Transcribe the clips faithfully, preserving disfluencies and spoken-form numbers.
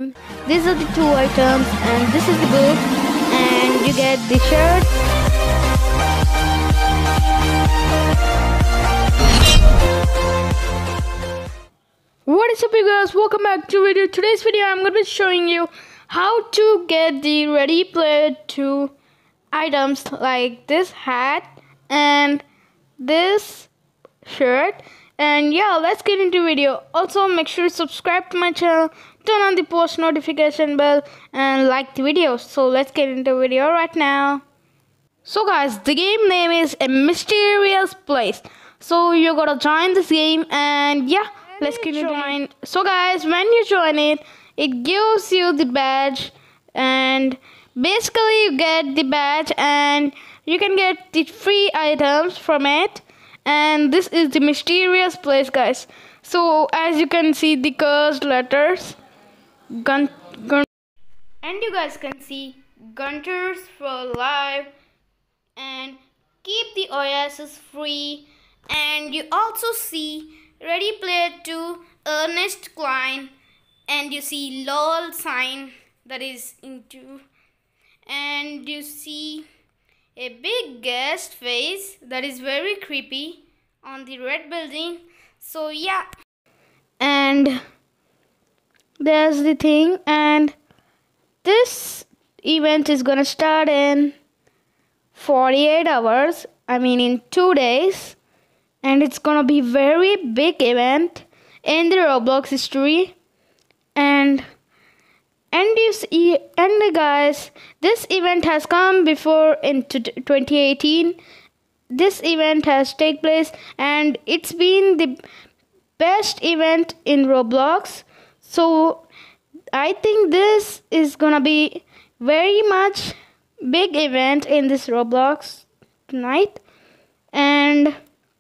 These are the two items, and this is the book, and you get the shirt. What is up, you guys? Welcome back to video. Today's video I'm going to be showing you how to get the Ready Player two items like this hat and this shirt. And yeah, let's get into video. Also, make sure to subscribe to my channel, turn on the post notification bell, and like the video. So let's get into video right now. So guys, the game name is A Mysterious Place. So you gotta join this game, and yeah, let's get into join. So guys, when you join it, it gives you the badge, and basically you get the badge and you can get the free items from it. And this is the mysterious place, guys. So as you can see, the cursed letters, gun, gun, and you guys can see Gunters for life, and keep the oasis free. And you also see Ready Player two Ernest Cline, and you see lol sign that is into, and you see a big guest face that is very creepy on the red building. So yeah, and there's the thing, and this event is gonna start in forty-eight hours, I mean in two days, and it's gonna be very big event in the Roblox history. And And you see, and guys, this event has come before in twenty eighteen. This event has taken place, and it's been the best event in Roblox. So I think this is gonna be very much big event in this Roblox tonight. And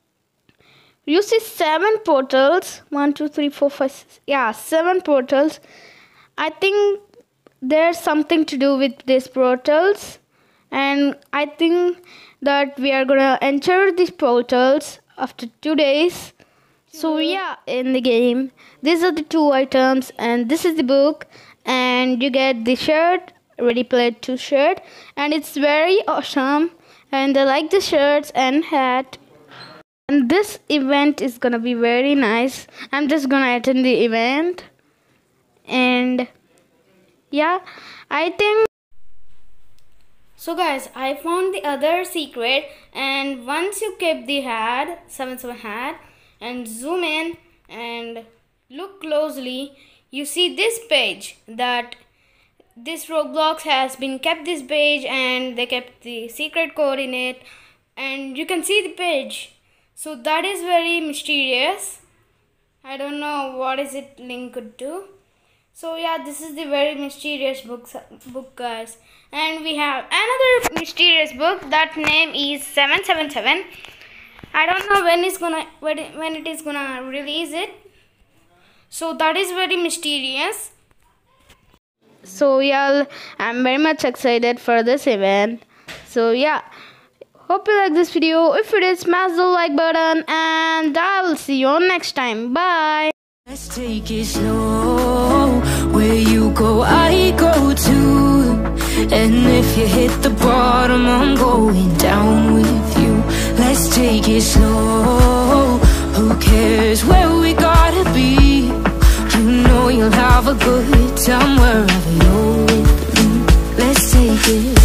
you see seven portals. One, two, three, four, five, six. Yeah, seven portals. I think there's something to do with these portals, and I think that we are gonna enter these portals after two days. So yeah, in the game, these are the two items, and this is the book, and you get the shirt, Ready Player two shirt, and it's very awesome, and I like the shirts and hat. And this event is gonna be very nice. I'm just gonna attend the event. And yeah, I think so guys, I found the other secret, and once you keep the hat, seven seven hat, and zoom in and look closely, you see this page, that this Roblox has been kept this page, and they kept the secret code in it, and you can see the page. So that is very mysterious. I don't know what is it linked to. So yeah, this is the very mysterious book, book guys. And we have another mysterious book, that name is seven seven seven. I don't know when it's gonna when it, when it is gonna release it. So that is very mysterious. So yeah, I'm very much excited for this event. So yeah, hope you like this video. If you did, smash the like button, and I will see you on next time. Bye. Let's take it slow. Where you go, I go too. And if you hit the bottom, I'm going down with you. Let's take it slow. Who cares where we gotta be? You know you'll have a good time wherever you're with me. Let's take it